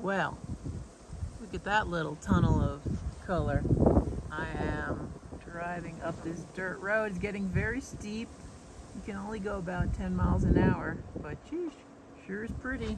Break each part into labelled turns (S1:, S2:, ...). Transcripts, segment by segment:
S1: Well, look at that little tunnel of color. I am driving up this dirt road. It's getting very steep. You can only go about 10 miles an hour, but geez, sure is pretty.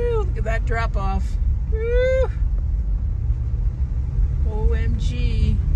S1: That drop off. Woo. OMG.